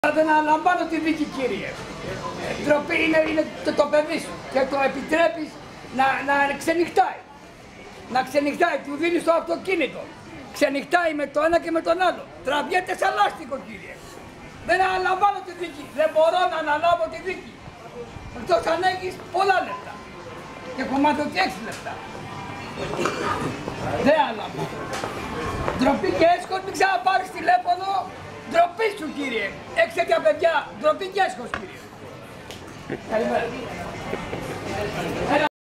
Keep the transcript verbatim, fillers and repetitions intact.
Δεν αναλαμβάνω τη δίκη, κύριε. Ντροπή είναι, είναι το, το παιδί σου και το επιτρέπεις να, να ξενυχτάει. Να ξενυχτάει, του δίνεις το αυτοκίνητο. Ξενυχτάει με το ένα και με τον άλλο. Τραβιέται σαν λάστιχο, κύριε. Δεν αναλαμβάνω τη δίκη. Δεν μπορώ να αναλάβω τη δίκη. Εκτός αν έχεις πολλά λεπτά. Και κομμάτι ότι έξι λεπτά. Δεν αναλαμβάνω. Ντροπή και έσχος, μην ξαναπάρεις τηλέφωνο. Ντροπή σου, κύριε. Έχεις τέτοια παιδιά. Ντροπή και έσχος, κύριε. Καλημέρα.